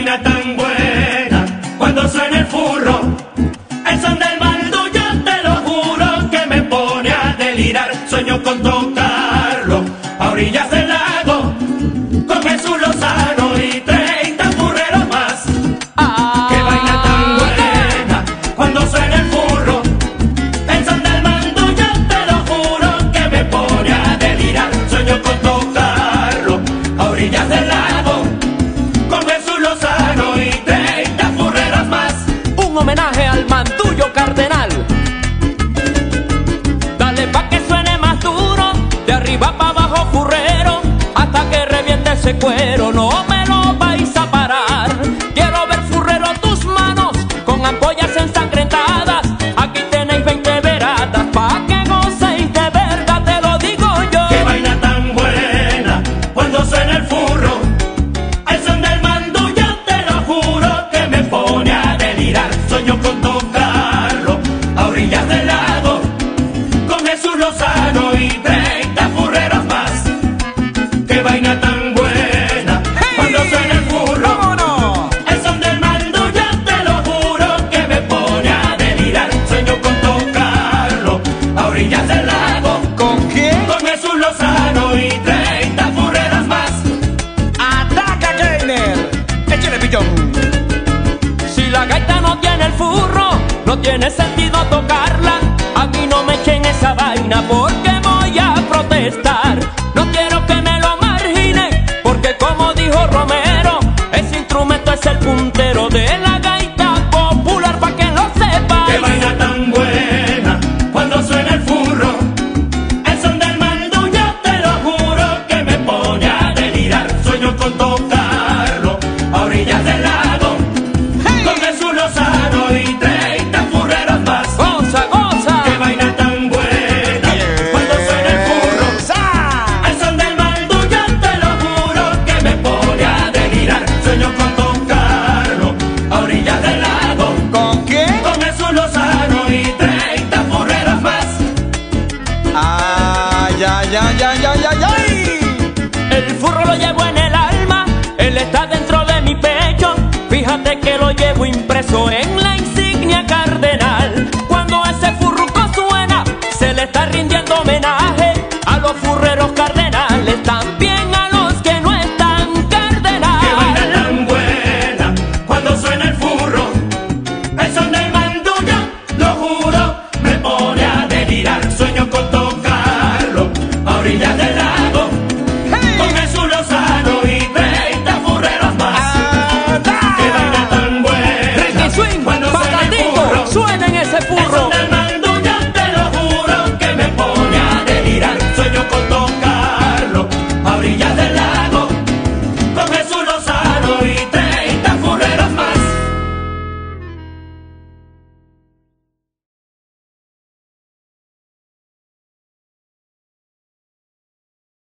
vaina tan buena cuando suena el furro. El son del bandullo, te lo juro, que me pone a delirar. Sueño con tocarlo a orillas del lago, con Jesús Lozano y 30 furreros más. Qué vaina tan buena cuando suena el furro. El son del bandullo, te lo juro, que me pone a delirar. Sueño con tocarlo a orillas del lago, con Jesús Lozano y 30 furreros más. Un homenaje al mandullo cardenal. Dale pa' que suene más duro, de arriba pa' abajo furrero, hasta que reviente ese cuero. No me lo vais a parar. Quiero ver furrero tus manos con ampollas ensangrentadas. Aquí tenéis 20 veradas pa' que gocéis de verdad, te lo digo yo. Qué vaina tan buena cuando suena el furro. El son del mandullo, te lo juro, que me pone a delirar. Sueño con tocarlo a orillas del lago, con Jesús Lozano y 30 furreros más. Qué vaina tan buena cuando suena el furro. ¿Cómo no? El son del mandullo, te lo juro, que me pone a delirar. Sueño con tocarlo a orillas del lago, ¿Con quién? con Jesús Lozano y 30 furreros más. ¡Ataca, Gainer! ¡Échale, pichón! Si la gaita no tiene el furro, no tiene sentido tocarla. A mí no me echen esa vaina porque voy a protestar. No quiero que me lo marginen, porque como dijo Romero, ese instrumento es el puntero de la gaita popular, pa' que lo sepa. Qué vaina tan buena cuando suena el furro. El son del mandullo, te lo juro, que me pone a delirar. Sueño con tocarlo a orillas del lago, con Jesús Lozano y 30 furreros más. ¡Goza, goza! Qué vaina tan buena cuando suena el furro. El son del mandullo, te lo juro, que me pone a delirar. Sueño con tocarlo a orillas del lago, ¿Con quién? con Jesús Lozano y 30 furreros más. ¡Ay, ay, ay, ay, ay, ay, ay! El furro lo llevo en el alma, él está dentro de mi pecho. Fíjate que lo llevo impreso en